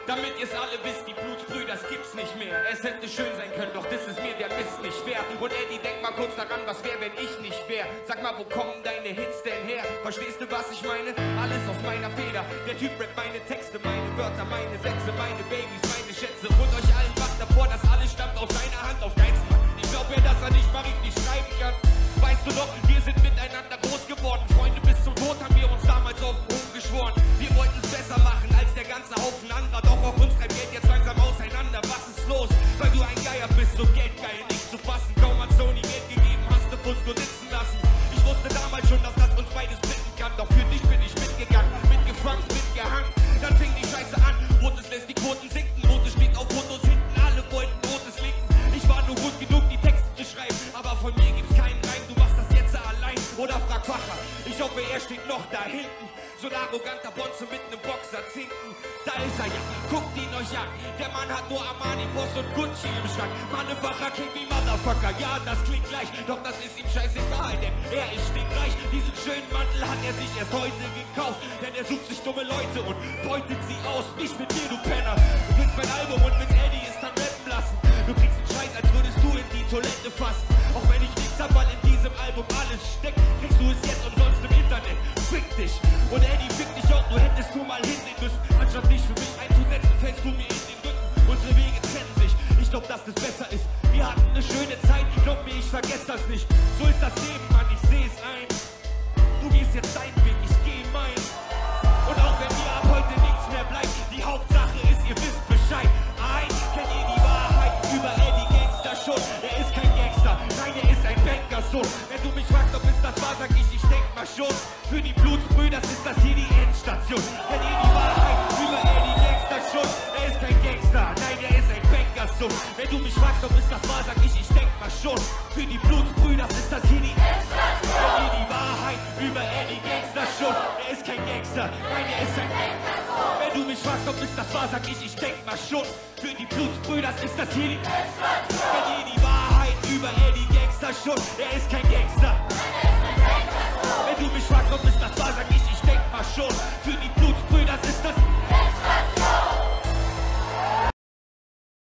Damit ihr's alle wisst, die Blutsbrüder, das gibt's nicht mehr. Es hätte schön sein können, doch das ist mir der Mist nicht wert. Und Eddie, denk mal kurz daran, was wär, wenn ich nicht wär. Sag mal, wo kommen deine Hits denn her? Verstehst du, was ich meine? Alles auf meiner Feder. Der Typ rappt meine Texte, meine Wörter, meine Sätze, meine Babys, meine Schätze. Und euch allen wacht davor, dass alles stammt aus seiner Hand, auf keinen Fall. Ich glaub ja, dass er nicht mal richtig schreiben kann. Weißt du doch, wir sind miteinander groß geworden. Freunde, bis zum Tod haben wir uns damals auf den Hof geschworen. Wir wollten es besser machen als der ganze Haufen anderer. Doch auch uns treibt Geld jetzt langsam auseinander. Was ist los? Weil du ein Geier bist, so geldgeil nicht zu fassen. Kaum hat Sony Geld gegeben, hast du Fuß nur sitzen lassen. Ich wusste damals schon, dass das uns beides blicken kann. Doch für dich bin ich mitgegangen, mitgefangen, mitgehangen. Dann fing die Scheiße an. Rotes lässt die Quoten sinken. Rotes steht auf Fotos hinten. Alle wollten Rotes linken. Ich war nur gut genug, die Texte zu schreiben. Aber von mir gibt's keinen Reim. Du machst das jetzt allein. Oder frag Facher. Ich hoffe, er steht noch da hinten. So ein arroganter Bonze mit nem Boxer zinken. Da ist er ja, guckt ihn euch an. Der Mann hat nur Armani, Boss und Gucci im Schrank. Motherfucker klingt wie Motherfucker. Ja, das klingt gleich, doch das ist ihm scheißegal. Denn er ist stinkreich. Diesen schönen Mantel hat er sich erst heute gekauft. Denn er sucht sich dumme Leute und beutet sie aus. Nicht mit dir, du Penner. Du willst mein Album und mit Eddie ist dann rappen lassen. Du kriegst den Scheiß, als würdest du in die Toilette fassen. Auch wenn ich nichts hab, weil in diesem Album alles steckt, kriegst du es jetzt umsonst im Internet. Fick dich. Und Eddie fickt dich auch, du hättest nur mal hinsehen müssen. Anstatt dich für mich einzusetzen, fällst du mir in den Rücken. Unsere Wege trennen sich, ich glaub, dass das besser ist. Wir hatten eine schöne Zeit, glaub mir, ich vergess das nicht. So ist das Leben, Mann, ich seh's ein. Du gehst jetzt deinen Weg, ich geh meinen. Und auch wenn mir ab heute nichts mehr bleibt, die Hauptsache ist, ihr wisst Bescheid. Kennt ihr die Wahrheit über Eddie Gangster schon? Er ist kein Gangster, nein, er ist ein Bankersohn. Wenn du mich fragst, ob es das war, sag ich denk mal schon. Für die Blutsbrüder ist das hier die Endstation. Kennt ihr die Wahrheit über Eddie Gangster schon? Er ist kein Gangster, nein, er ist ein Bankersohn. Wenn du mich fragst, ob es das war, sag ich denk mal schon. Für die Blutsbrüder ist das hier die Endstation. Kennt ihr die Wahrheit über Eddie Gangster schon? Er ist kein Gangster, nein, er ist ein Bankersohn. Wenn du mich fragst, ob es das war, sag ich denk mal schon. Für die Blutsbrüder ist das hier die Endstation. Kennt ihr die Wahrheit über Eddie Gangster schon? Er ist kein Gangster. Wenn du mich fragst, ob es das war, sag ich denk mal schon. Für